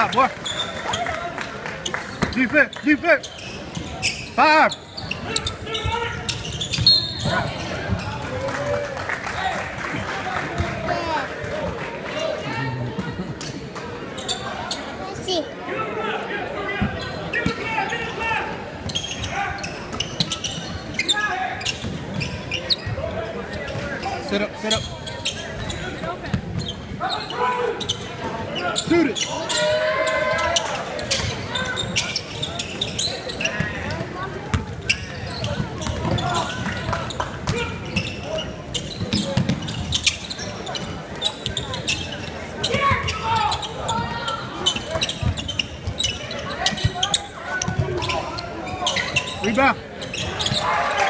out, boy. Defense, defense. 5. See. Sit up, sit up. Shoot it. Rebound.